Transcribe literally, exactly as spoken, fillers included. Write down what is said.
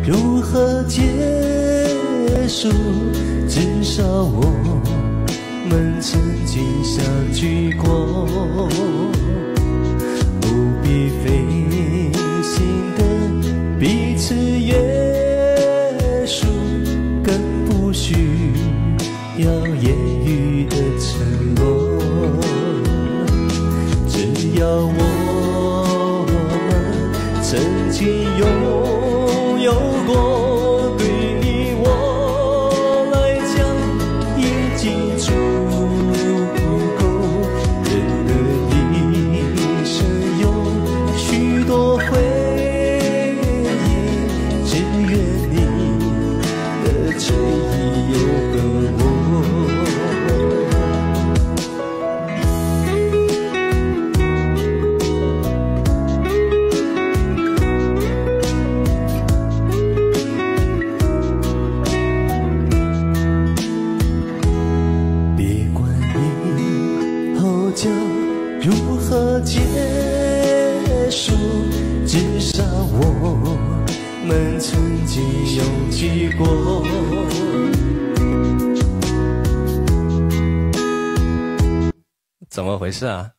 如何结束？至少我们曾经相聚过，不必费心的彼此约束，更不需要言语的承诺。只要我们曾经拥有过，对你我来讲已经足够。人的一生有许多回忆，只愿你的真意有个我。将如何结束？至少我们曾经拥挤过。怎么回事啊？